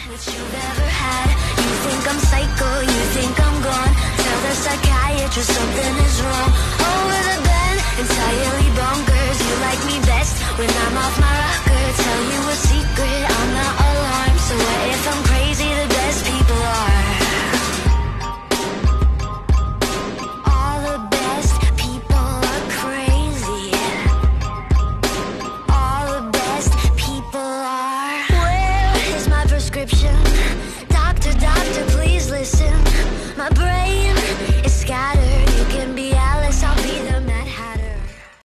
which you've ever had. You think I'm psycho, you think I'm gone. Tell the psychiatrist something is